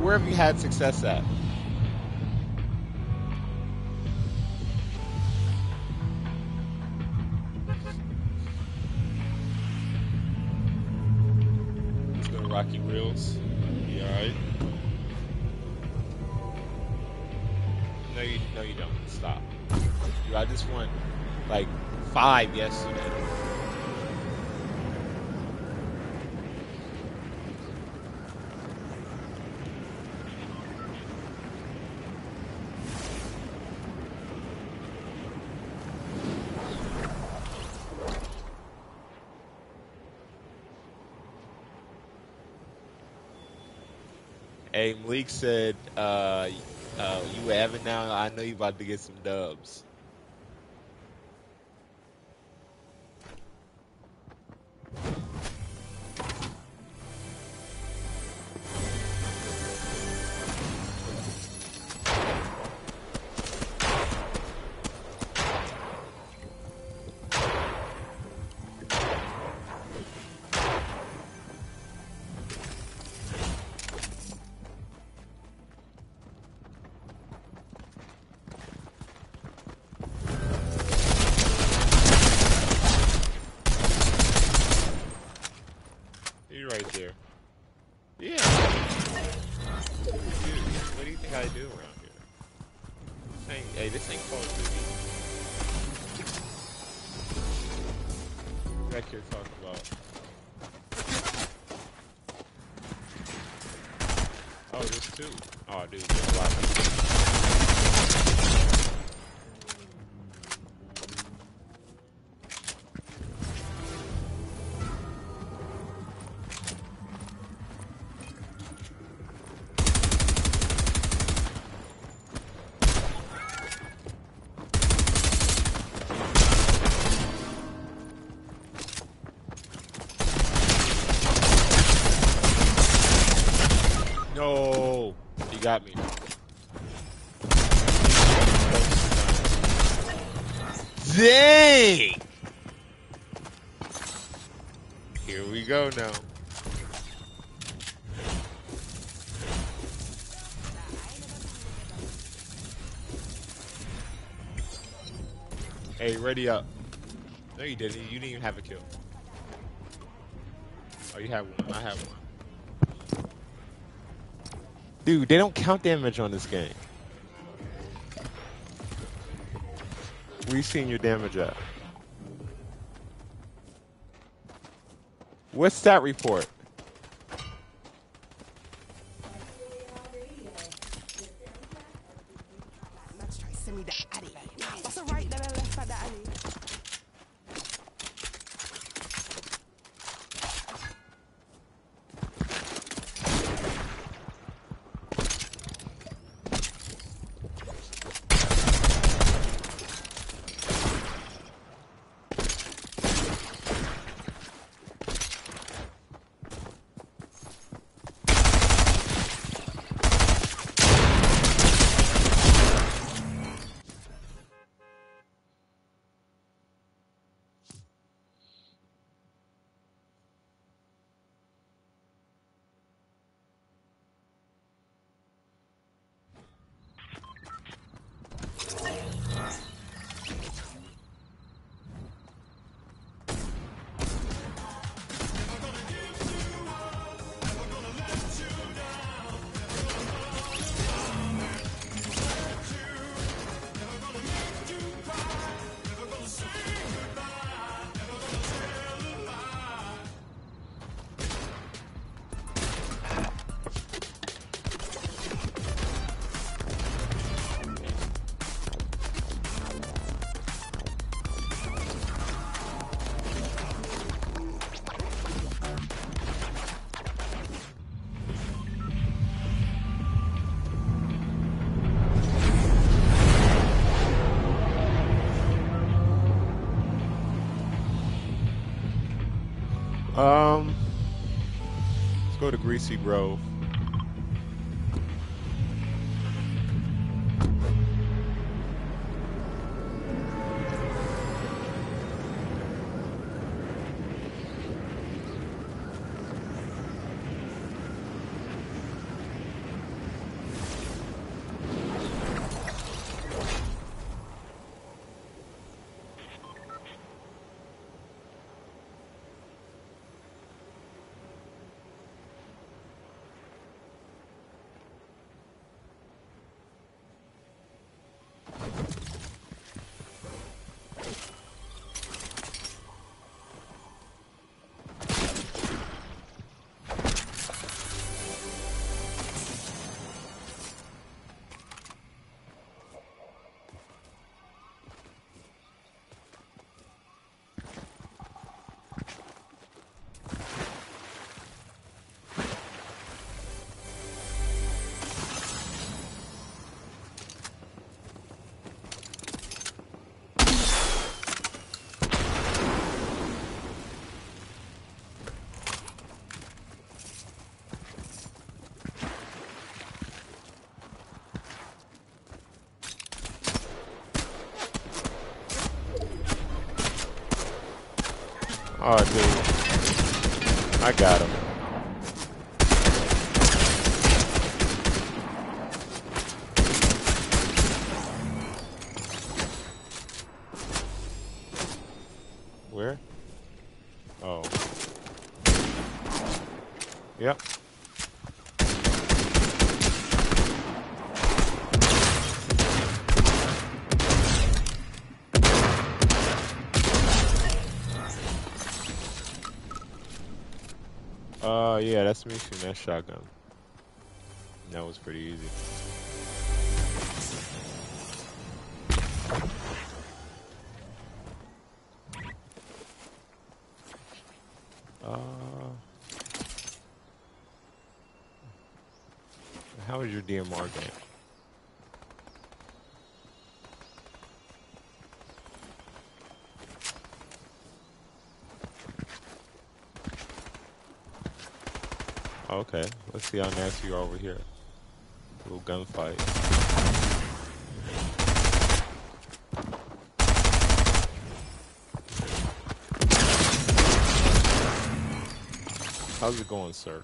where have you had success at? Let's go to Rocky Reels. You alright? No, you don't. Stop. Dude, I just won like 5 yesterday. Hey, Malik said, you having now? I know you about to get some dubs. You right there. Yeah. Dude, what do you think I do around here? This ain't Call of Duty. Back here talking about. Oh, there's 2. Oh, dude, there's a lot. No, he got me. Dang! Here we go now. Hey, ready up. No, you didn't. You didn't even have a kill. Oh, you have one. I have one. Dude, they don't count damage on this game. Where you seeing your damage at? What's stat report? Let's go to Greasy Grove. Oh, dude. I got him. Where? Oh. Yep. Yeah, that's me shooting that shotgun. That was pretty easy. How is your DMR game? Okay, let's see how nasty you are over here. A little gunfight. How's it going, sir?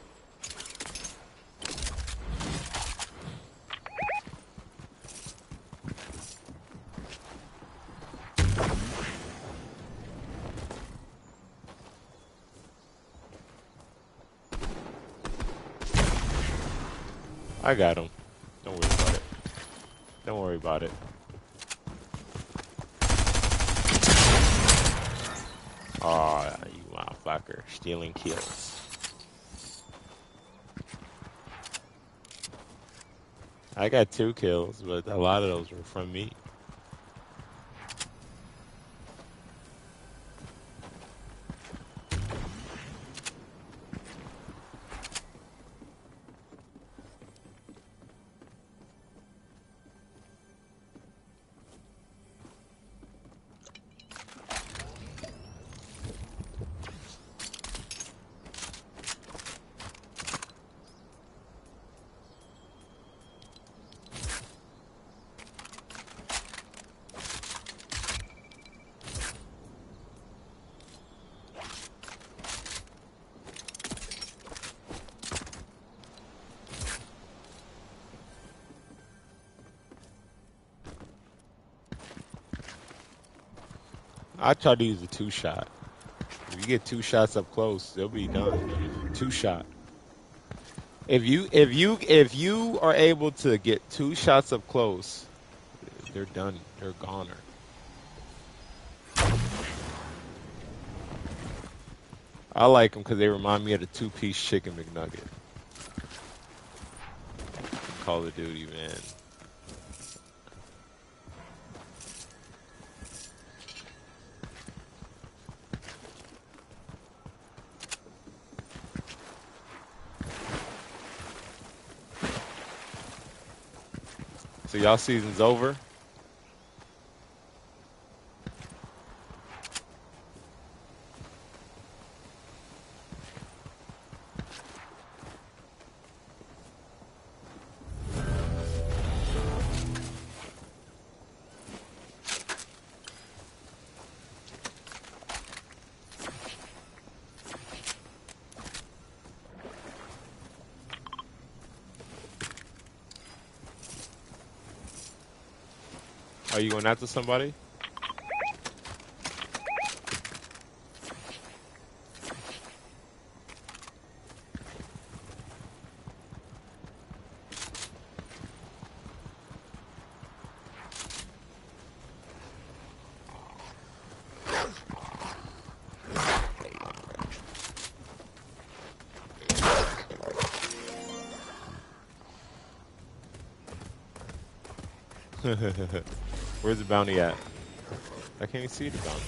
I got him. Don't worry about it. Don't worry about it. Aw, you motherfucker. Stealing kills. I got 2 kills, but a lot of those were from me. I tried to use a 2-shot. If you get 2 shots up close, they'll be done. 2-shot. If you are able to get 2 shots up close, they're done. They're goner. I like them because they remind me of the 2-piece chicken McNugget. Call of Duty, man. So y'all season's over? Are you going after somebody? Where's the bounty at? I can't even see the bounty.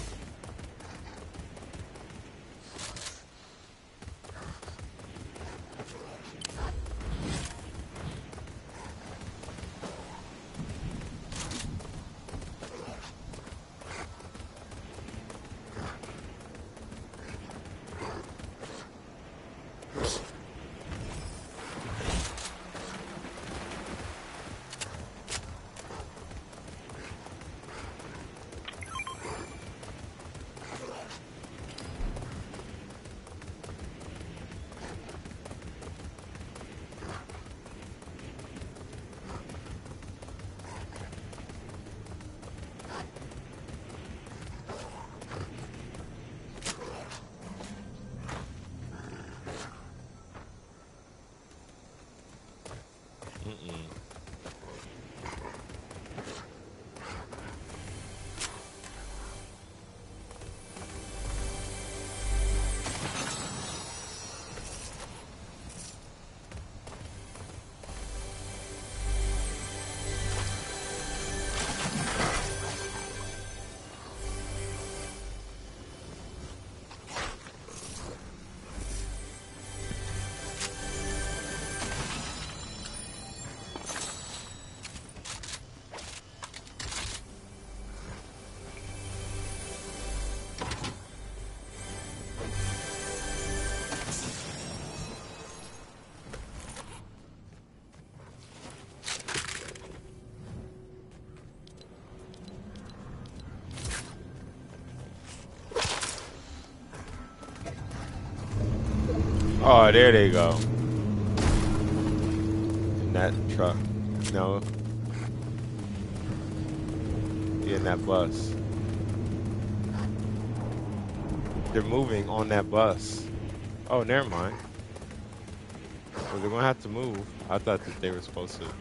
Oh, there they go. In that truck. No, in that bus. They're moving on that bus. Oh, never mind. Well, they're gonna have to move. I thought that they were supposed to.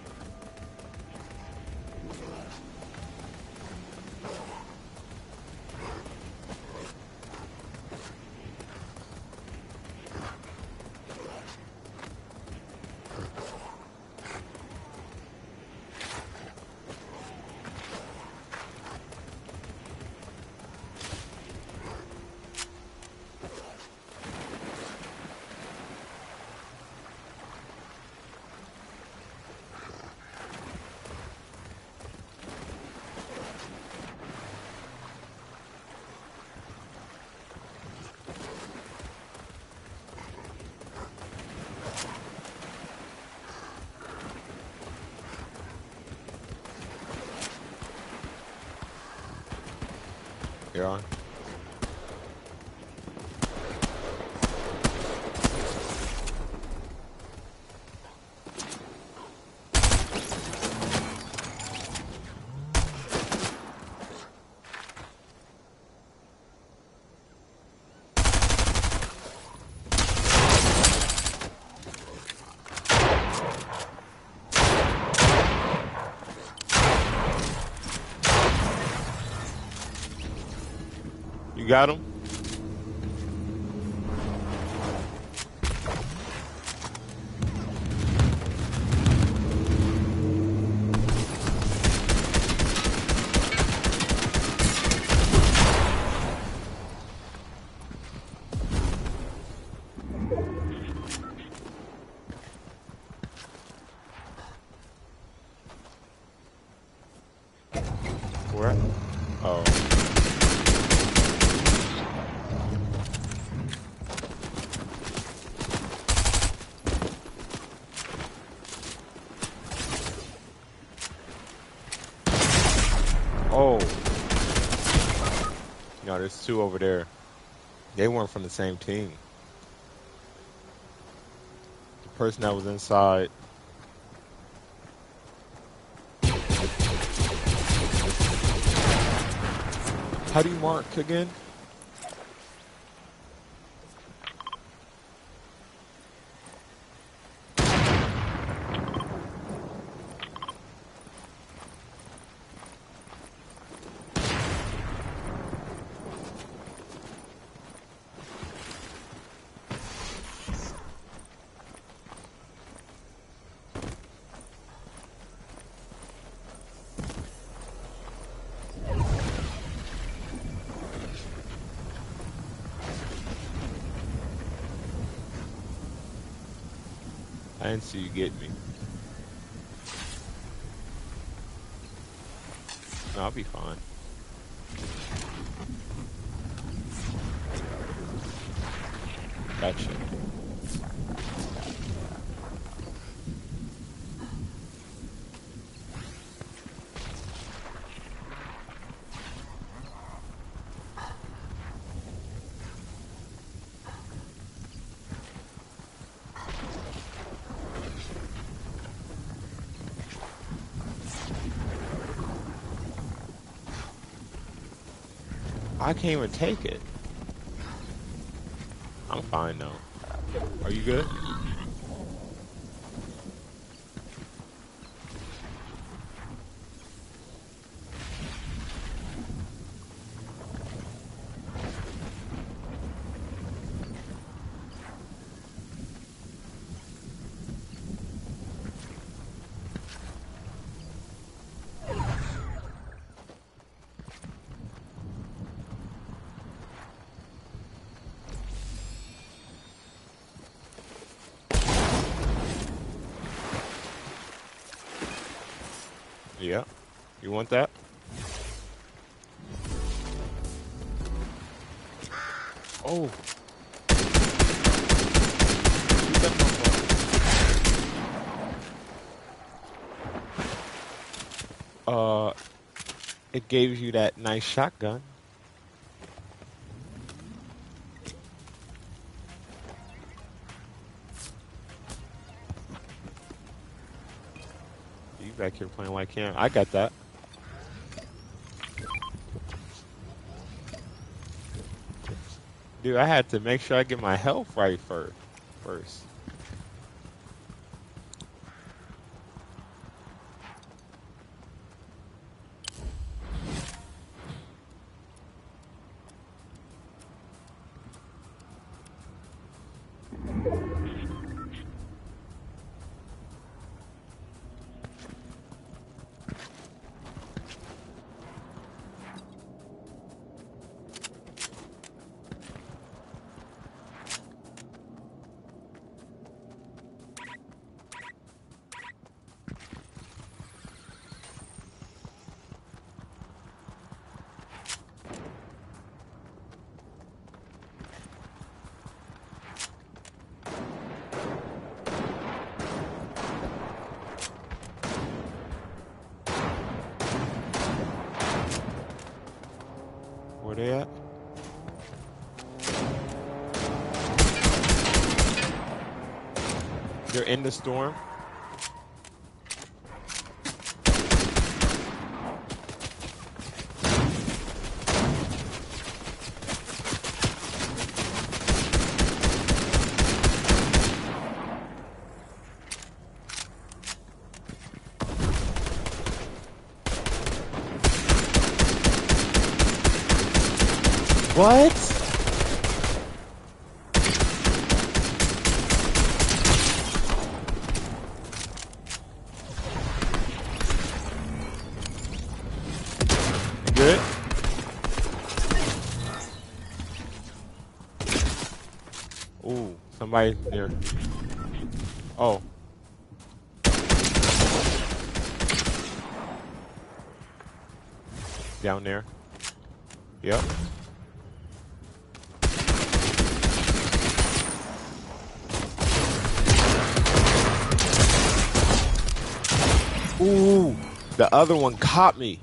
You're on. You got him? Where? Oh. Oh. No, there's two over there. They weren't from the same team. The person that was inside. How do you mark again? I didn't see you get me. No, I'll be fine. Gotcha. I can't even take it. I'm fine though. Are you good? Yeah. You want that? Oh. Shoot that motherfucker. It gave you that nice shotgun. back here playing like him. I got that. Dude, I had to make sure I get my health right first. Where they at? They're in the storm. What? Good. Ooh, somebody there. Oh. Down there. Yep. Ooh, the other one caught me.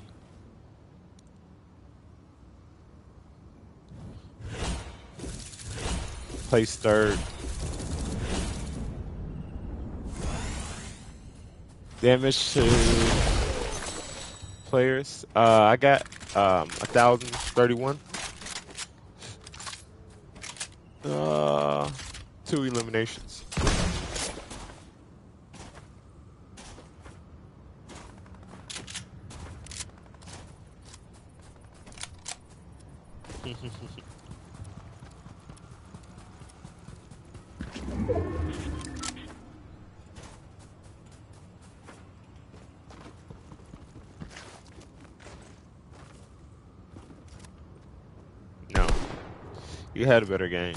Place third. Damage to players. I got 1,031. 2 eliminations. No, you had a better game.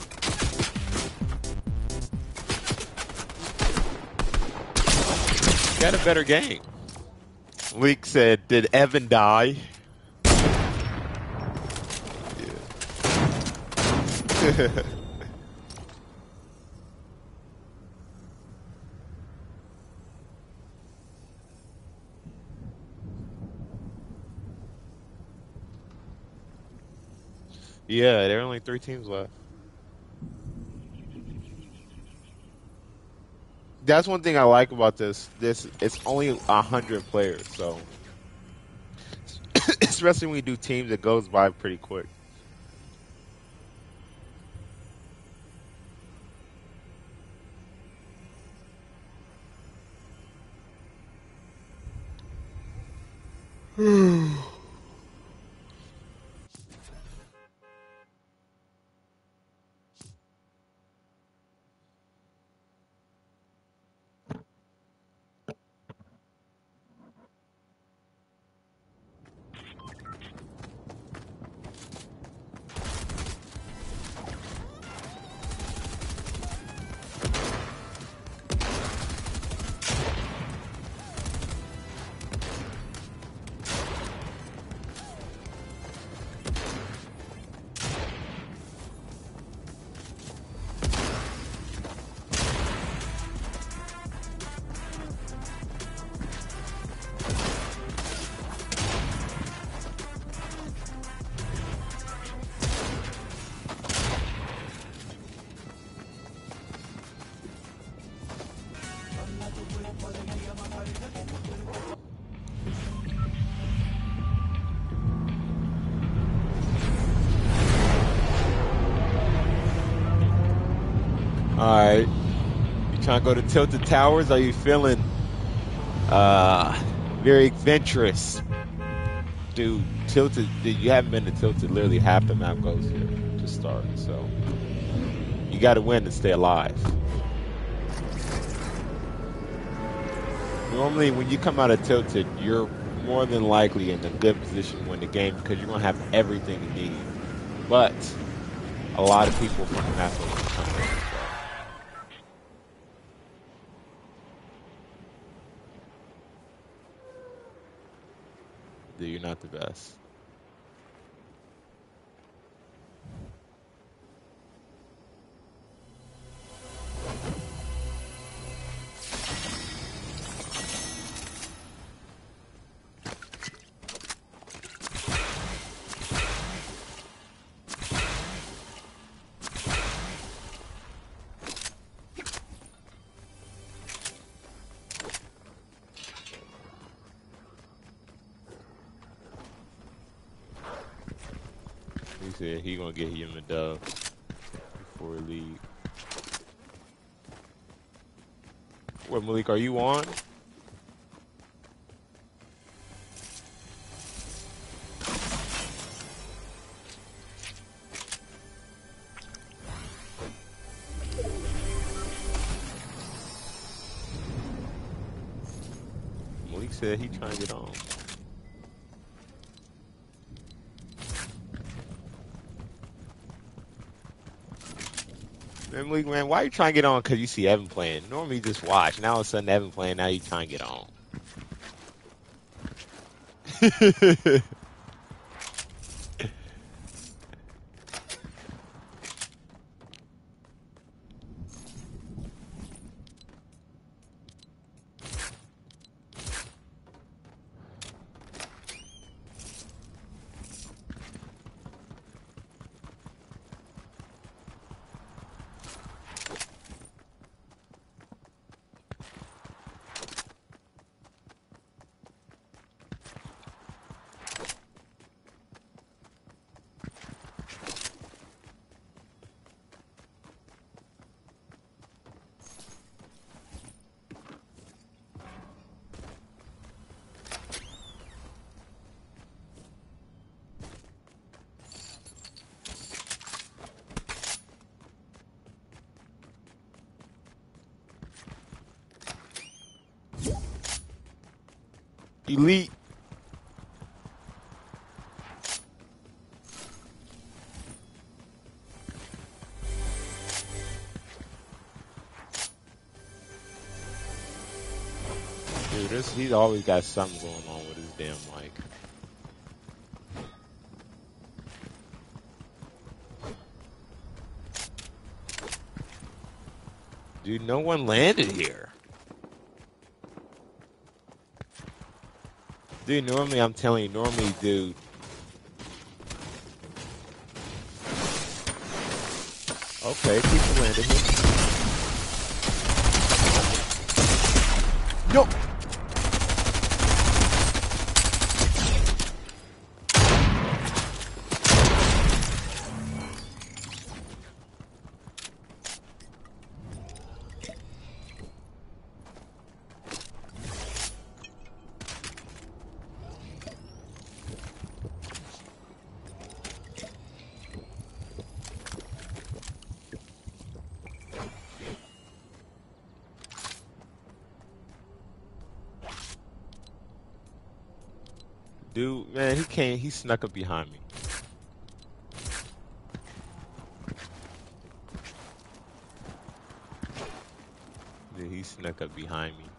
You had a better game. Leak said, "Did Evan die?" Yeah. Yeah, there are only 3 teams left. That's one thing I like about this. It's only 100 players, so especially when you do teams, it goes by pretty quick. All right. You trying to go to Tilted Towers? Are you feeling very adventurous? Dude, Tilted, you haven't been to Tilted. Literally half the map goes here to start. So you got to win to stay alive. Normally, when you come out of Tilted, you're more than likely in a good position to win the game because you're going to have everything you need. But a lot of people from the map are going to come in. So, dude, you're not the best. He said he going to get him a dub before he leave. What, Malik, are you on? Malik said he trying to get on. Man, Malik, man, why you trying to get on? Because you see Evan playing. Normally you just watch. Now all of a sudden Evan playing, now you trying to get on. Elite. Dude, he's always got something going on with his damn mic. Dude, no one landed here. Dude, normally, I'm telling you, normally, dude. Okay, people landed here. No! Dude, man, he snuck up behind me. Dude, he snuck up behind me.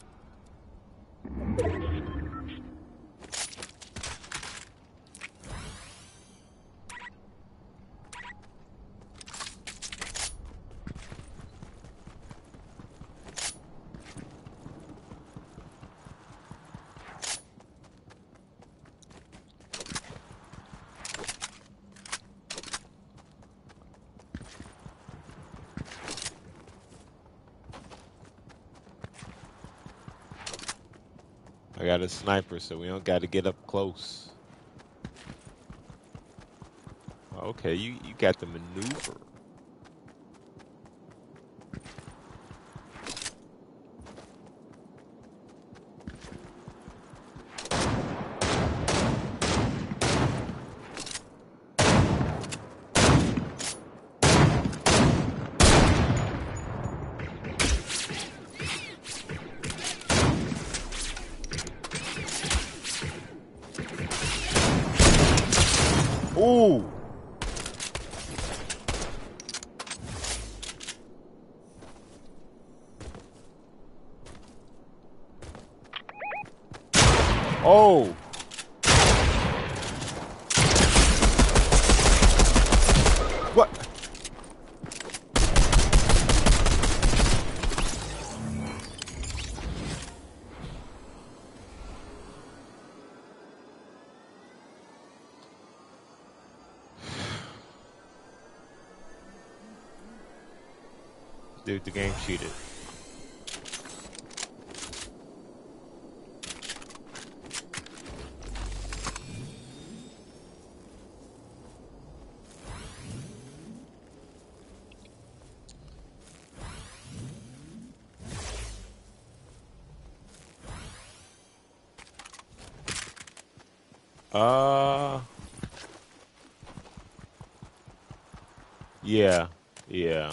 I got a sniper, so we don't got to get up close. Okay, you got the maneuver. Ooh. Oh. What? Dude, the game cheated. Uh, yeah, yeah.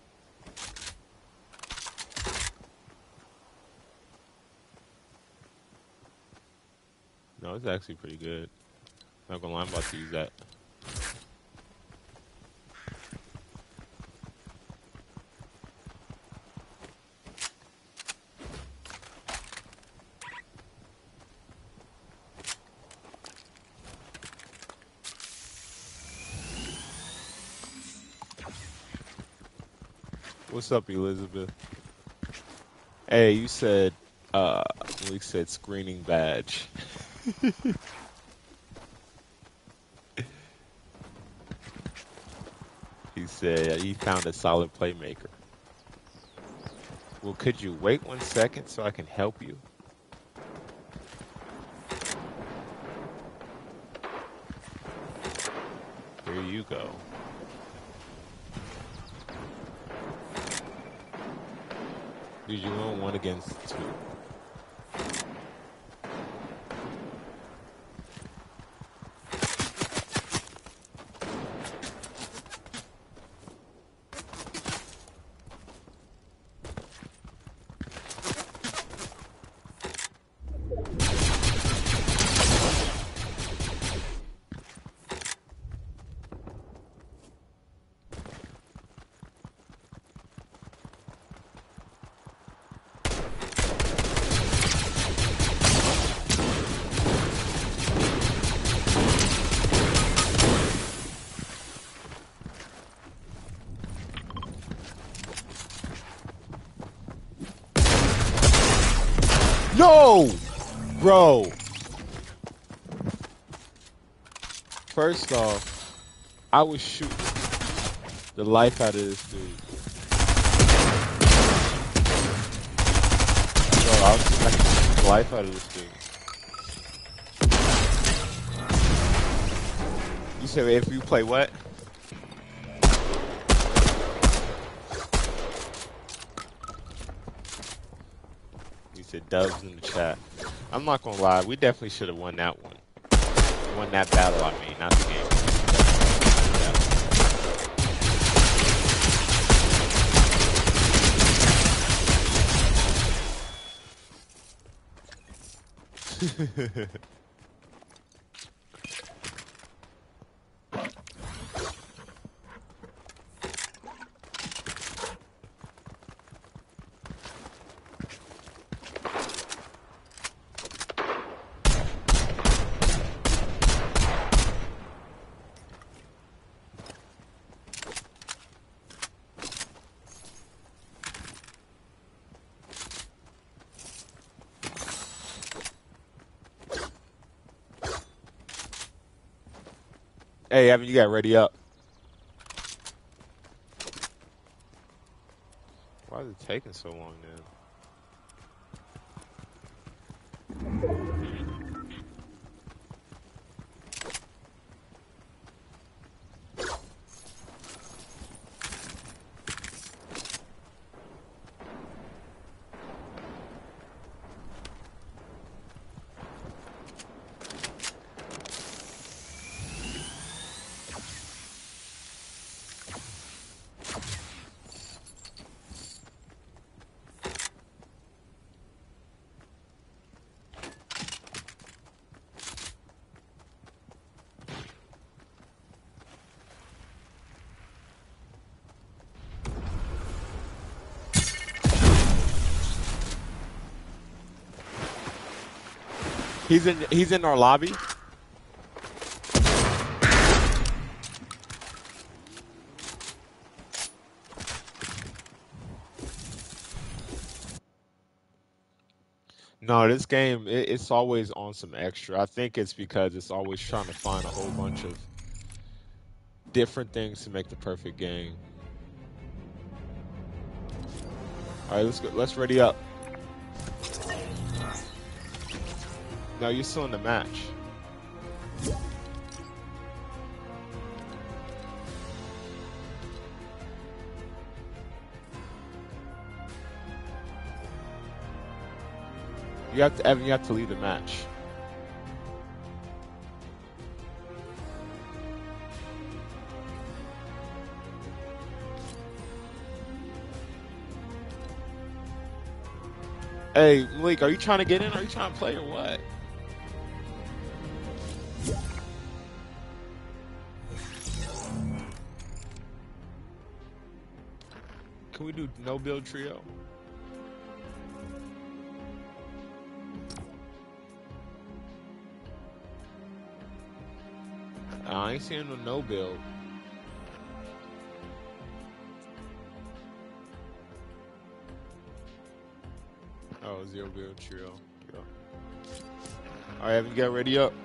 No, it's actually pretty good. Not gonna lie, I'm about to use that. What's up, Elizabeth? Hey, you said, we said screening badge. He said he found a solid playmaker. Well, could you wait 1 second so I can help you? Here you go. Dude, you won 1 against 2. No! Bro, first off, I was shooting the life out of this dude. Bro, I was shooting the life out of this dude. You said if you play what? You said dubs in the chat. I'm not gonna lie, we definitely should have won that one. Won that battle, I mean, not the game. Yeah. Hey, Evan, you got ready up. Why is it taking so long now? He's in our lobby. No, this game it's always on some extra. I think it's because it's always trying to find a whole bunch of different things to make the perfect game. All right, let's go. Let's ready up. No, you're still in the match. You have to, Evan. You have to leave the match. Hey, Malik, are you trying to get in? Are you trying to play or what? Can we do no build trio? I ain't seeing no build. Oh, zero build trio. Yeah. All right, Evan, get ready up.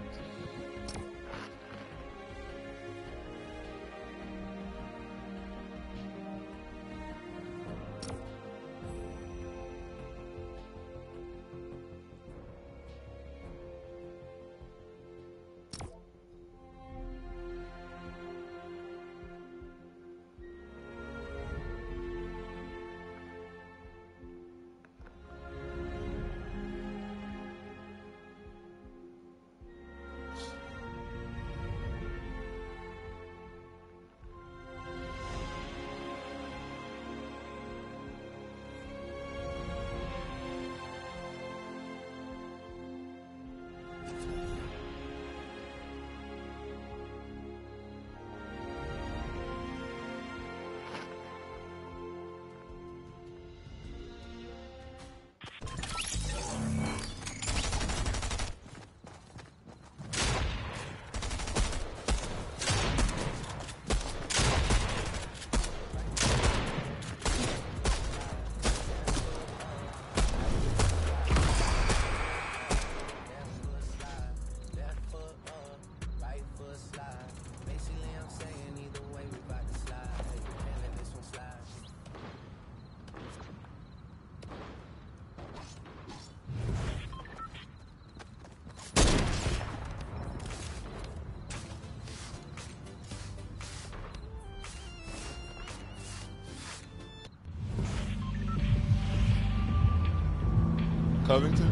Covington?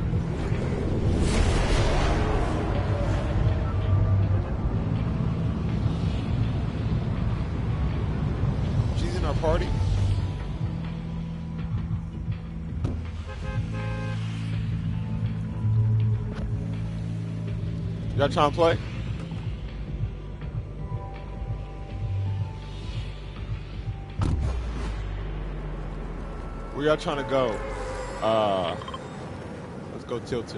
She's in our party? Y'all trying to play? Where y'all trying to go? Let's go Tilted.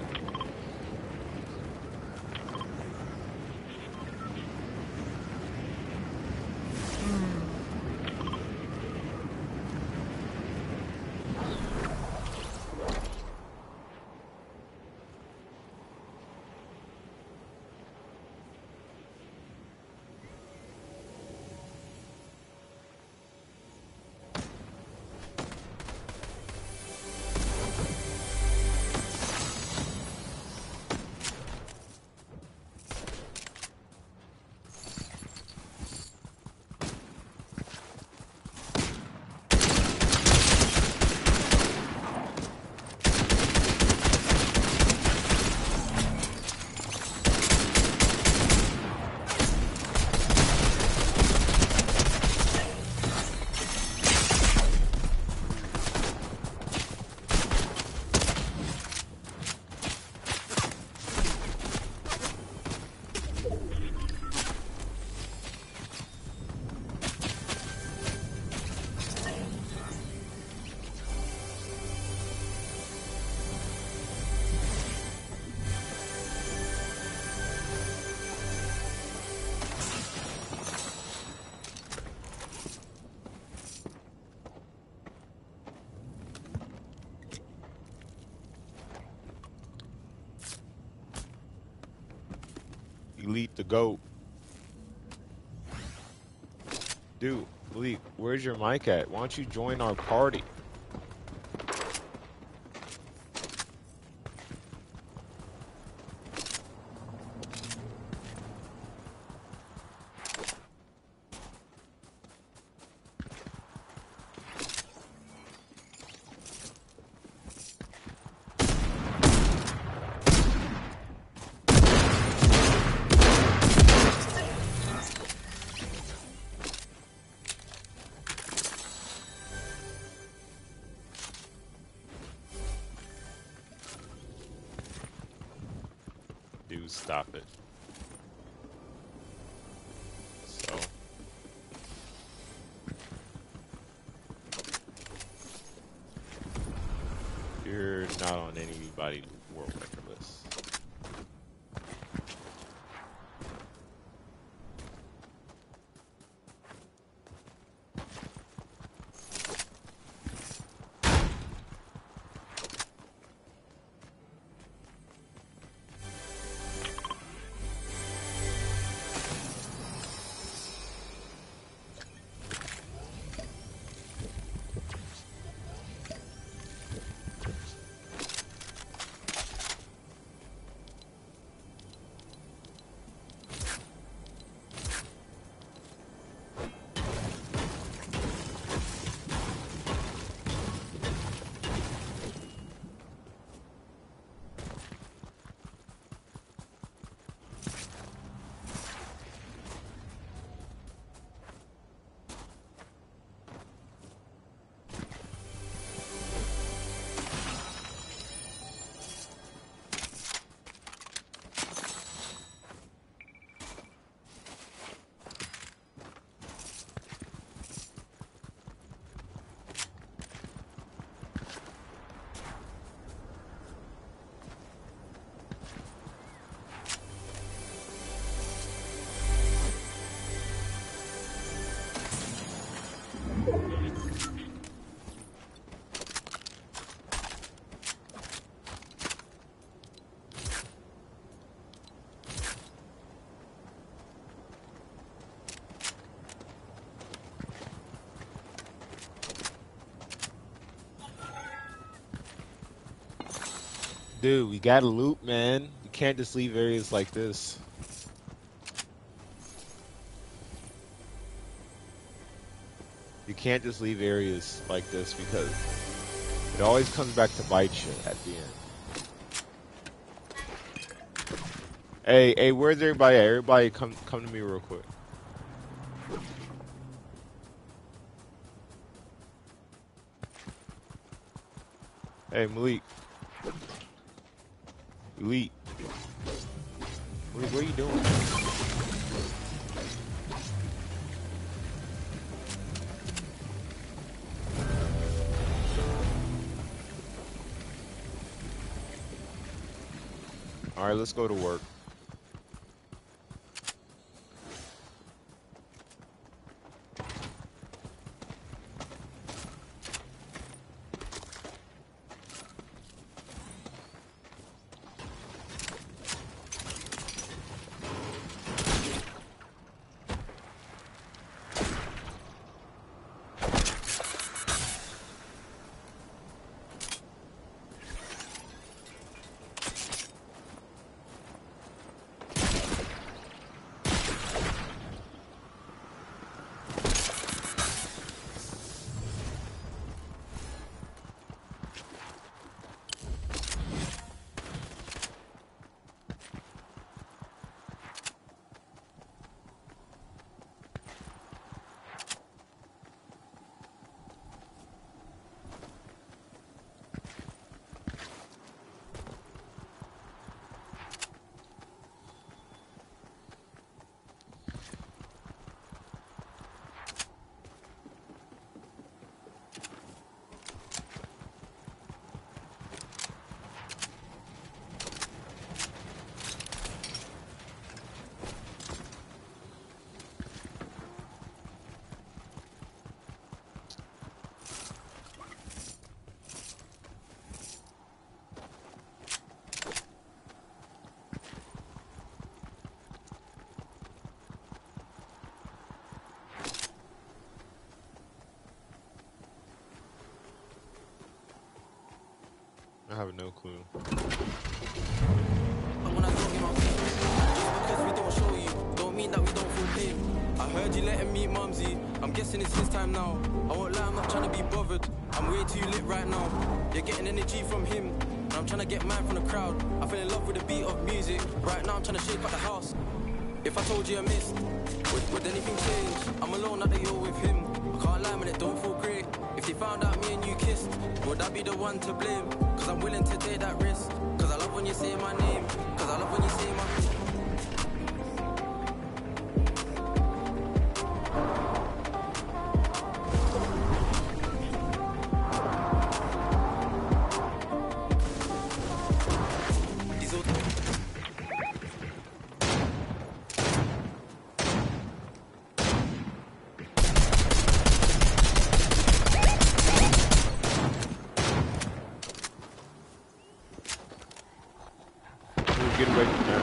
Malik the GOAT. Dude, Malik, where's your mic at? Why don't you join our party? Dude, stop it. So, you're not on anybody's world record list. Dude, we gotta loot, man. You can't just leave areas like this. You can't just leave areas like this because it always comes back to bite you at the end. Hey, where's everybody at? Everybody come to me real quick. Hey, Malik. Malik. Malik, what are you doing? Alright, let's go to work. I have no clue. But when I don't get my just because we don't show you, don't mean that we don't feel pain. I heard you let him meet Mumsy. I'm guessing it's his time now. I won't lie, I'm not trying to be bothered. I'm way too lit right now. You're getting energy from him, and I'm trying to get mine from the crowd. I fell in love with the beat of music. Right now I'm trying to shake up the house. If I told you I missed, would anything change? I'm alone now that you're with him. I can't lie, man, it don't feel great. If they found out me and you kissed, would I be the one to blame? Cause I'm willing to take that risk. Cause I love when you say my name. Cause I love when you say my name. Dude, get away from that.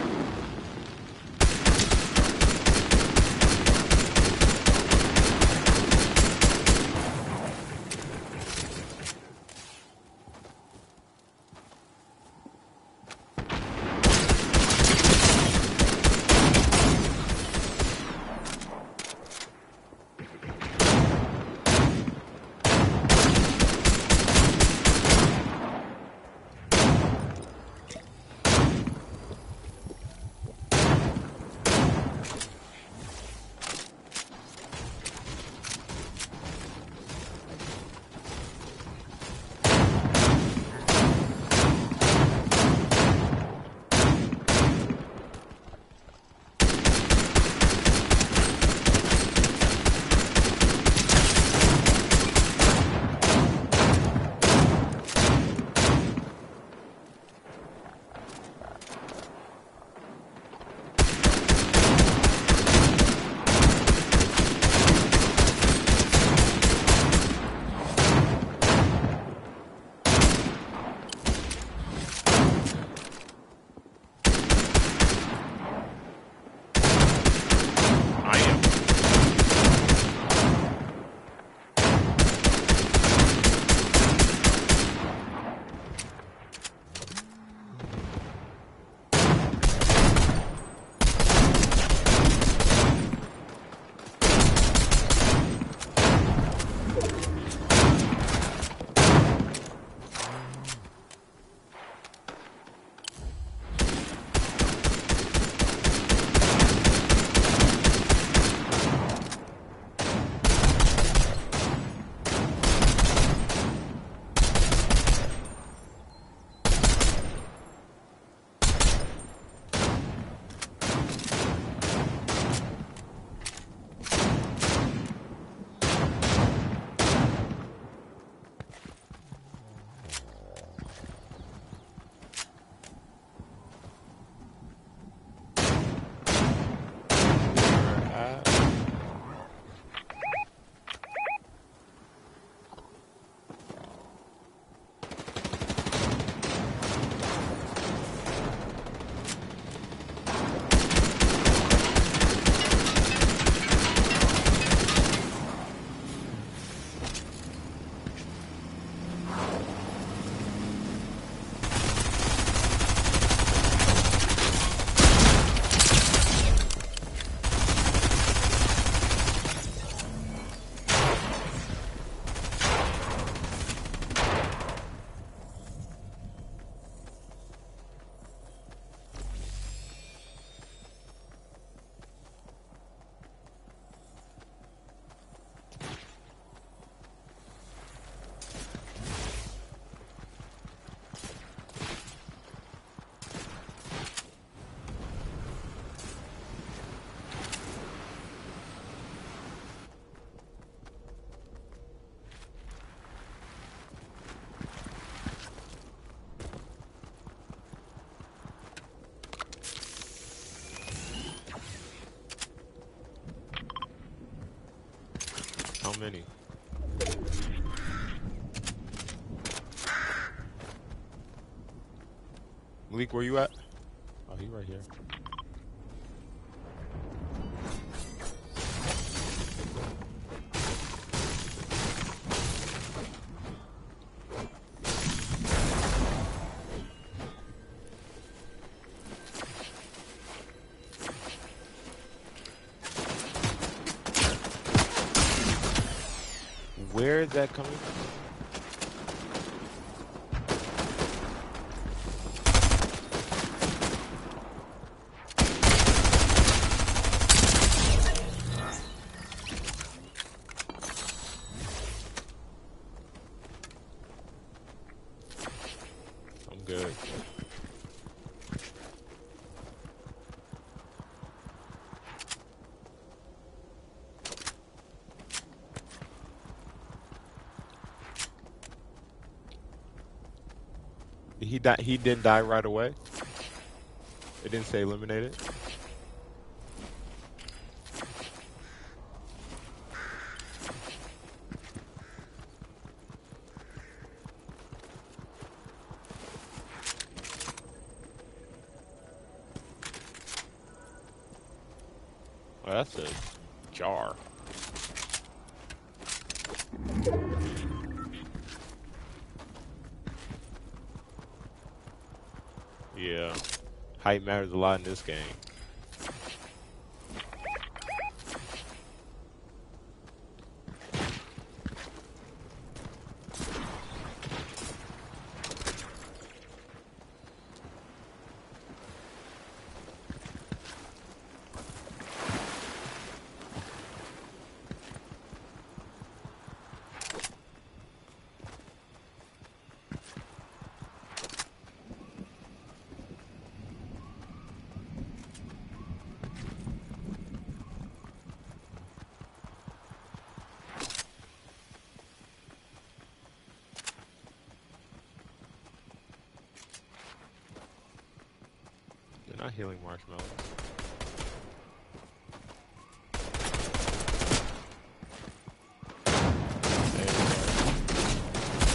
I am. How many? Malik, where you at? Oh, he right here. that coming? I'm good. He died. He didn't die right away. It didn't say eliminated. Well, that's a jar. Yeah, height matters a lot in this game. They're not healing marshmallows. There we go.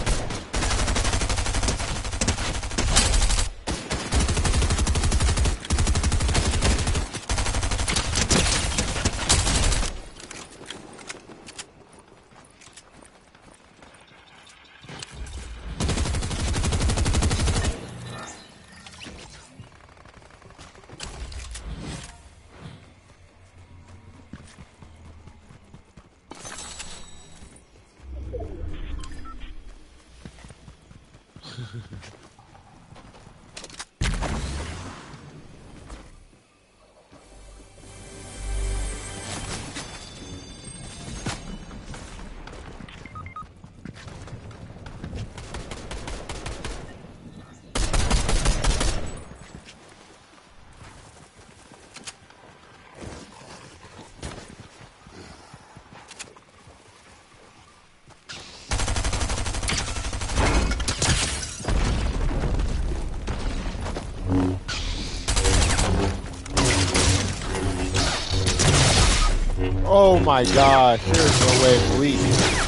Oh my gosh, there's no way of bleeding.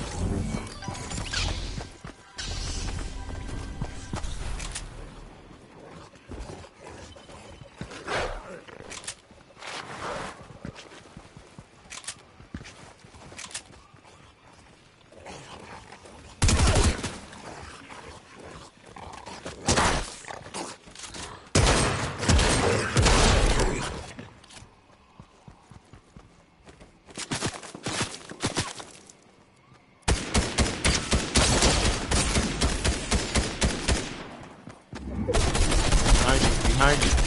Behind you.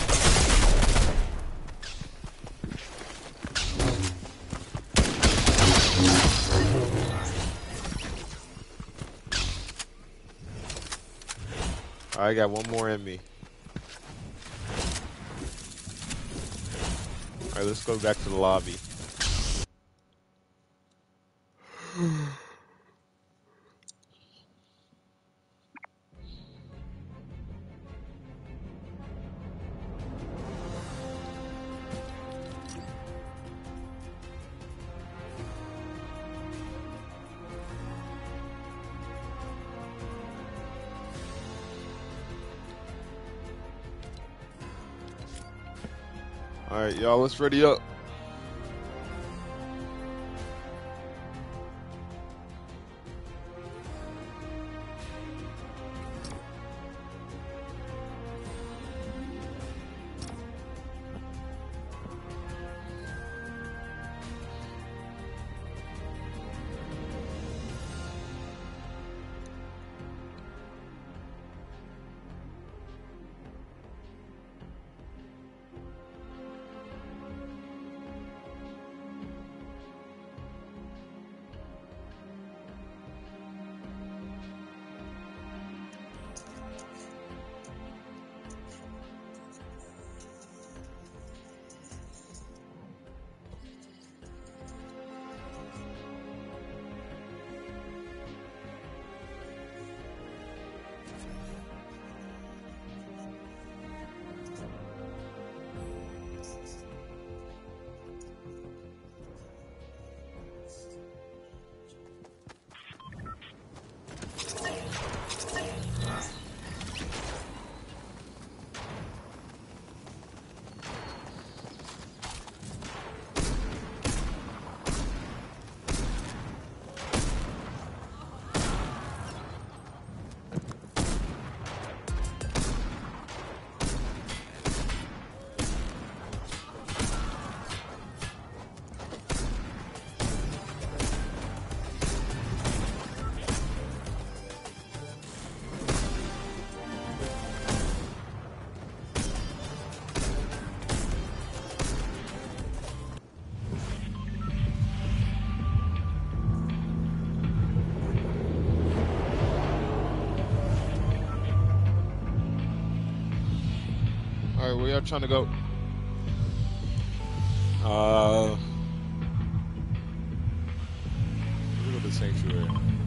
I got one more in me. Alright, let's go back to the lobby. Alright, y'all, let's ready up. All right, where y'all trying to go? Uh, let's go to Sanctuary.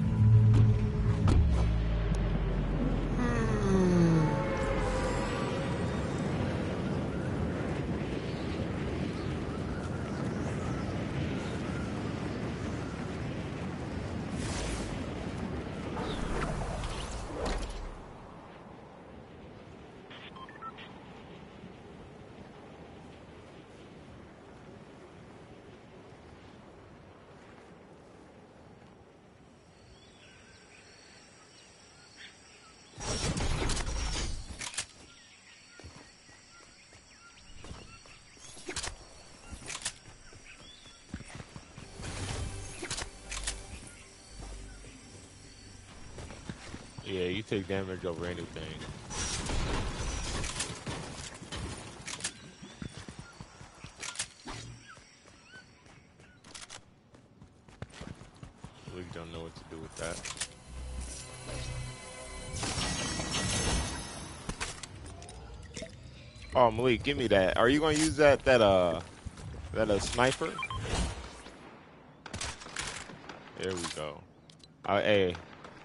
Yeah, you take damage over anything. We don't know what to do with that. Oh, Malik, give me that. Are you gonna use that sniper? There we go. Hey.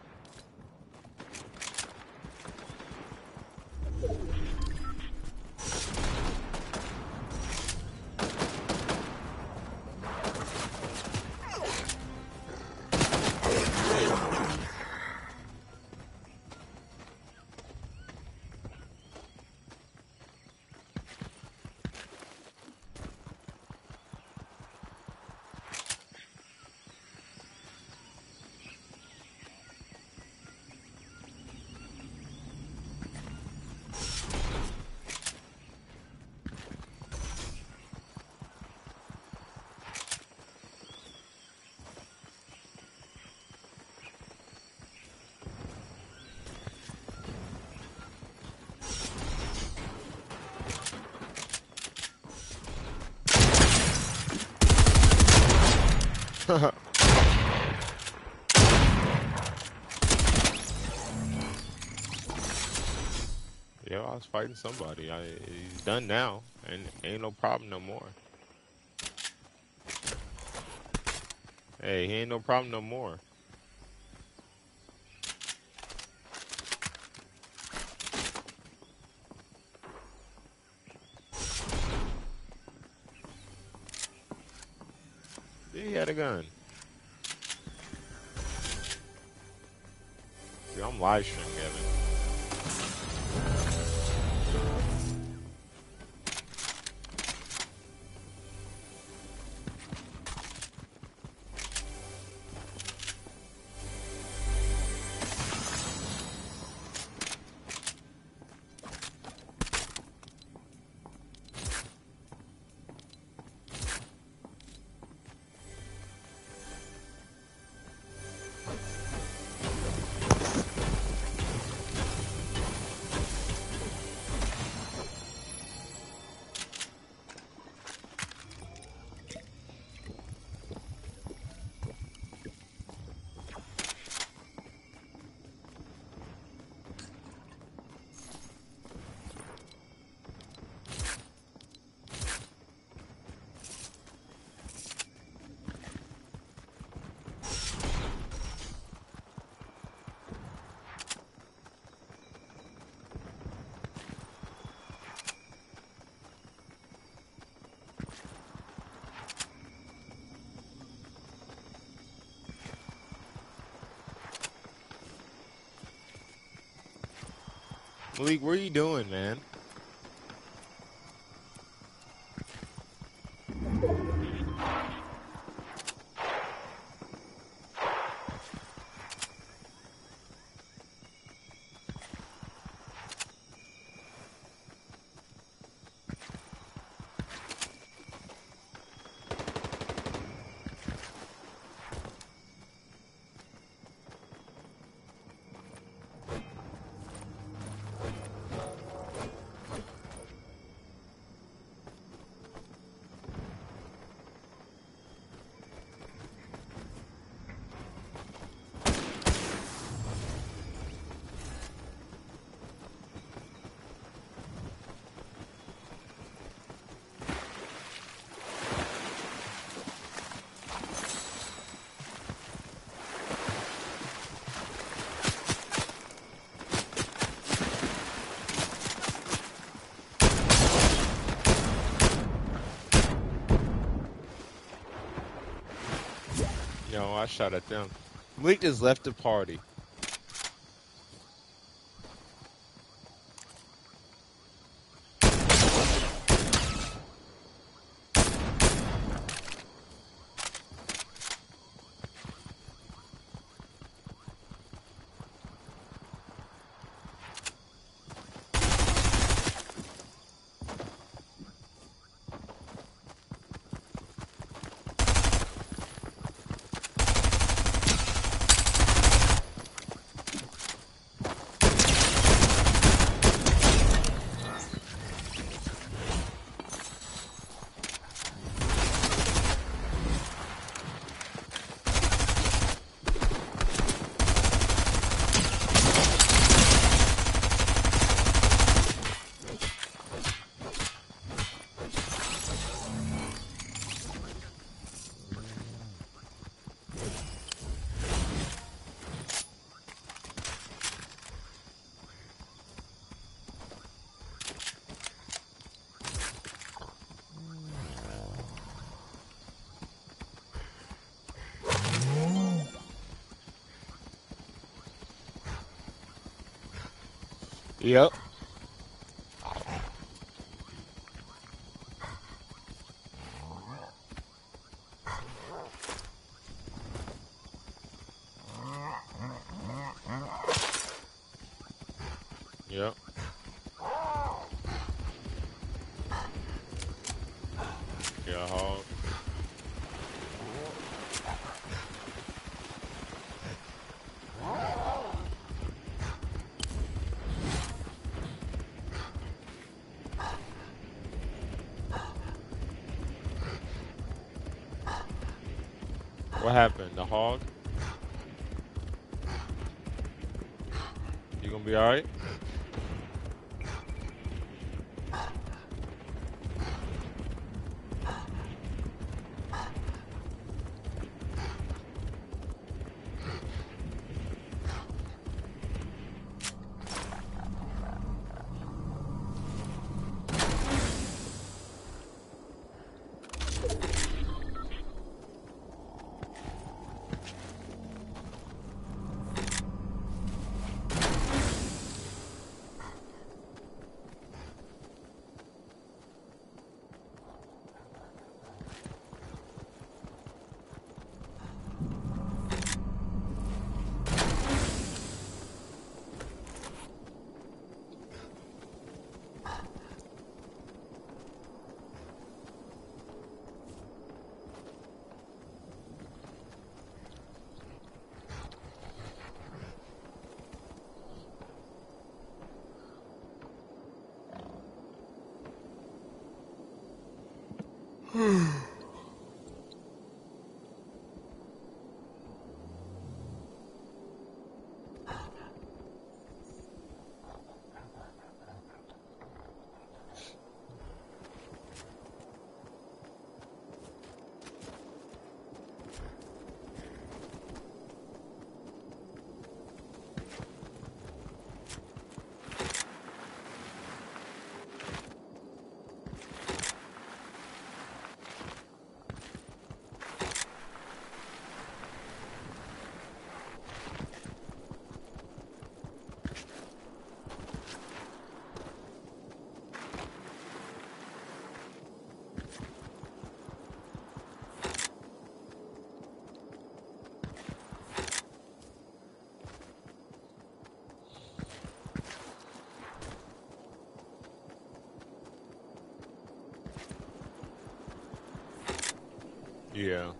Yo, I was fighting somebody. He's done now, and ain't no problem no more. Hey, he ain't no problem no more. Yeah, he had a gun. Dude, I'm live streaming, Evan. Malik, what are you doing, man? I shot at them. Malik just left the party. Yep. Yep. Yeah, hog. What happened? The hog? You gonna be alright? Yeah.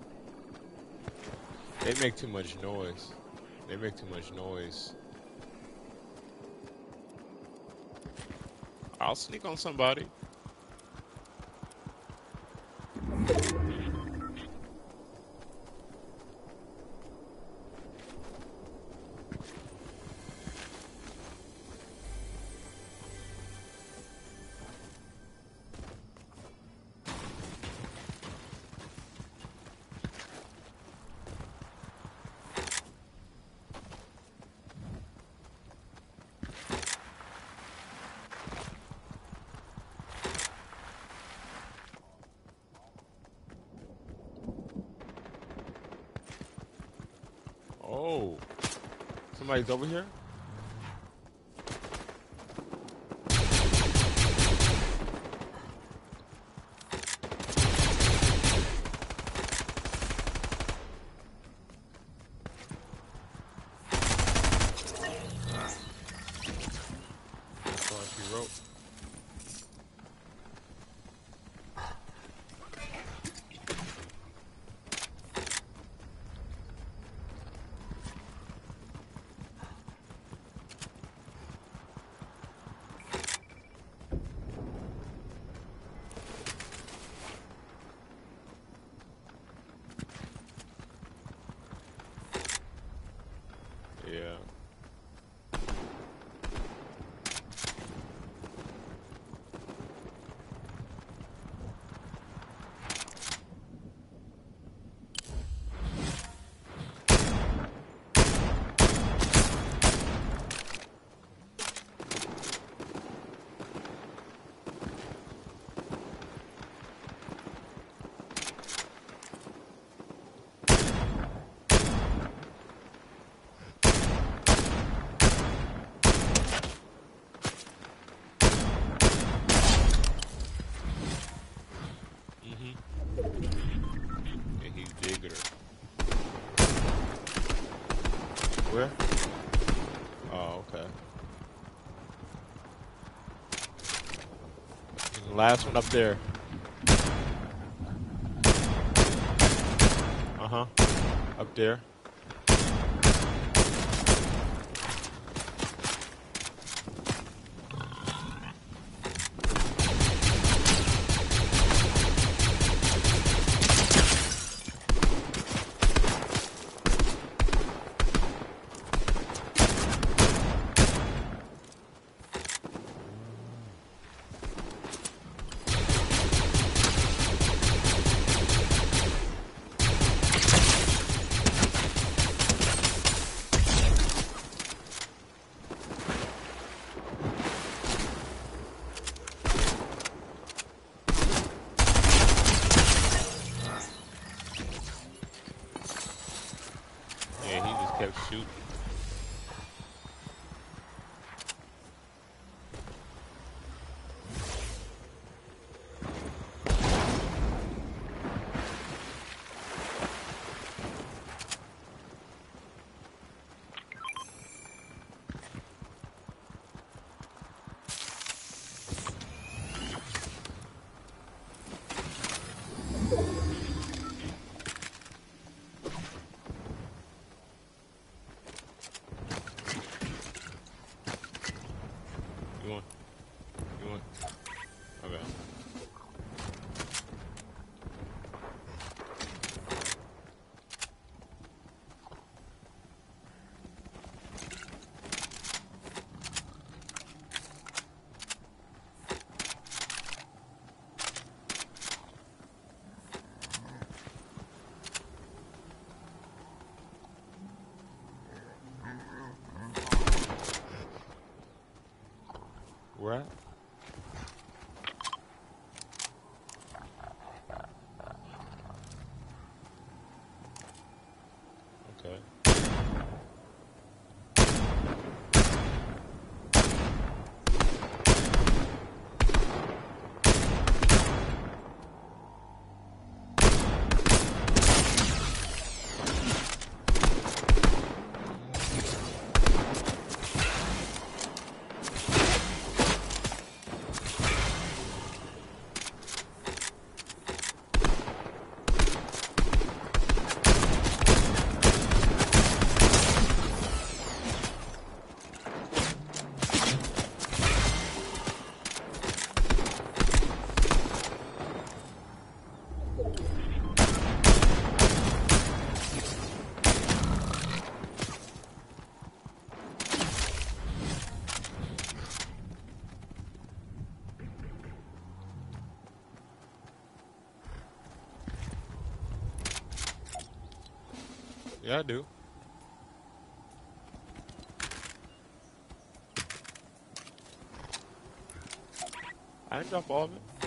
They make too much noise. They make too much noise. I'll sneak on somebody. Somebody's over here? That's all she wrote. Yeah. Yeah, he's bigger. Where? Oh, okay. And the last one up there. Uh-huh. Up there. Yeah, he just kept shooting. You want? You want? Okay. Where at? Okay. Yeah, I do. I didn't drop all of it.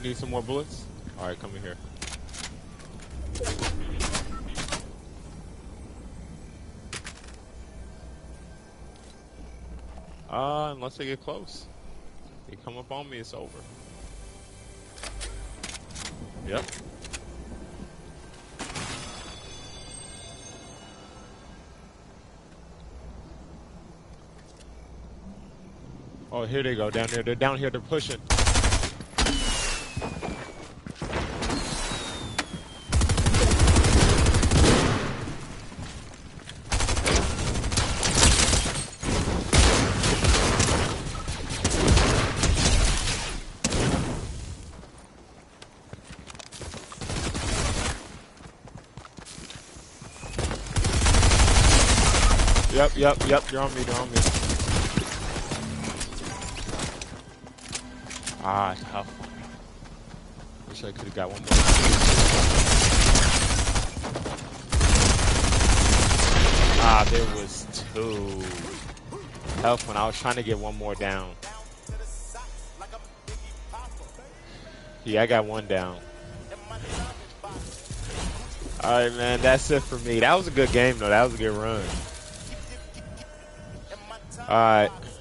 need some more bullets? All right, come in here. Unless they get close. They come up on me, it's over. Yep. Oh, here they go, down there. They're down here, they're pushing. Yep, they're on me, Ah, tough. Wish I could have got one more. Ah, there was two. Tough when I was trying to get one more down. Yeah, I got one down. Alright, man, that's it for me. That was a good game, though. That was a good run. Alright.